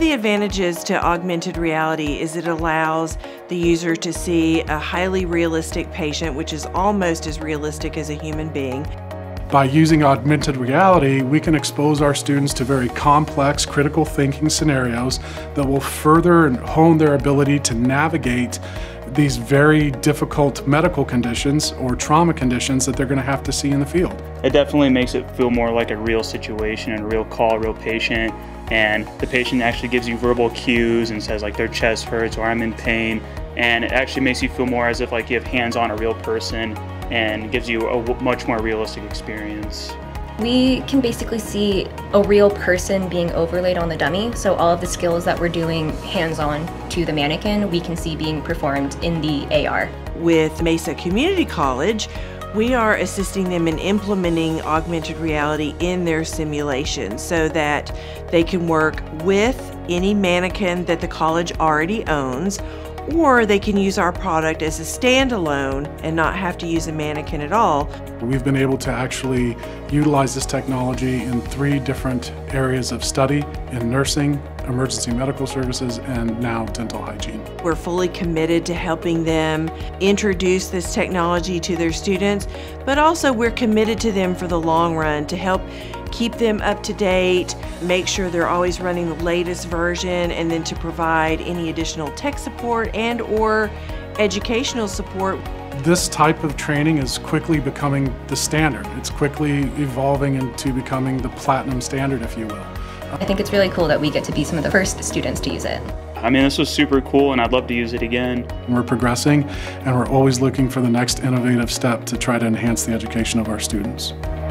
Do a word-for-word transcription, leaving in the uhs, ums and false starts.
the advantages to augmented reality is it allows the user to see a highly realistic patient, which is almost as realistic as a human being. By using augmented reality, we can expose our students to very complex critical thinking scenarios that will further hone their ability to navigate these very difficult medical conditions or trauma conditions that they're going to have to see in the field. It definitely makes it feel more like a real situation and a real call, a real patient, and the patient actually gives you verbal cues and says like their chest hurts or I'm in pain, and it actually makes you feel more as if like you have hands on a real person and gives you a much more realistic experience. We can basically see a real person being overlaid on the dummy, so all of the skills that we're doing hands-on to the mannequin, we can see being performed in the A R. With Mesa Community College, we are assisting them in implementing augmented reality in their simulation so that they can work with any mannequin that the college already owns, or they can use our product as a standalone and not have to use a mannequin at all. We've been able to actually utilize this technology in three different areas of study: in nursing, emergency medical services, and now dental hygiene. We're fully committed to helping them introduce this technology to their students, but also we're committed to them for the long run to help keep them up to date, make sure they're always running the latest version, and then to provide any additional tech support and or educational support. This type of training is quickly becoming the standard. It's quickly evolving into becoming the platinum standard, if you will. I think it's really cool that we get to be some of the first students to use it. I mean, this was super cool and I'd love to use it again. We're progressing and we're always looking for the next innovative step to try to enhance the education of our students.